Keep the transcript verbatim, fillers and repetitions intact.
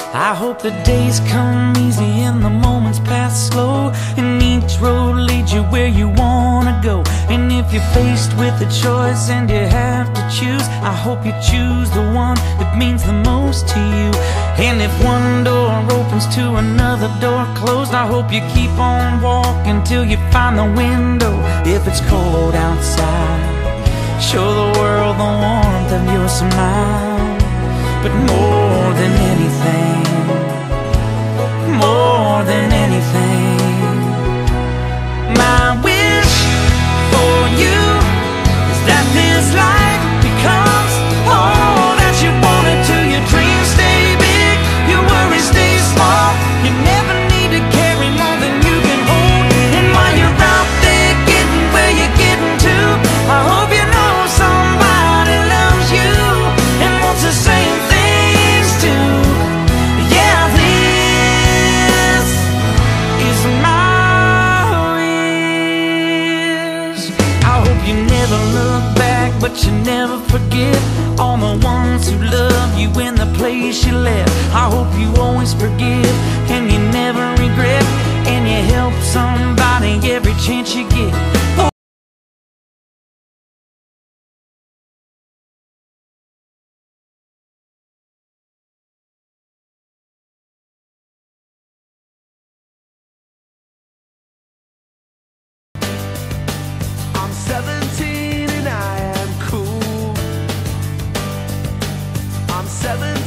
I hope the days come easy and the moments pass slow, and each road leads you where you wanna go. And if you're faced with a choice and you have to choose, I hope you choose the one that means the most to you. And if one door opens to another door closed, I hope you keep on walking till you find the window. If it's cold outside, show the world the warmth of your smile. But more than anything, more than anything, my wish for you is that this life becomes all that you want it to. Your dreams stay big, your worries stay small. You never need to carry more than you can hold. And while you're out there getting where you're getting to, I hope you know somebody loves you and wants the same things too. Yeah, this is my wish. I hope you never look back, but you never forget all the ones who love you in the place you left. I hope you always forgive and you never regret, and you help somebody every chance you get. I'm seventeen and I am cool. I'm seventeen.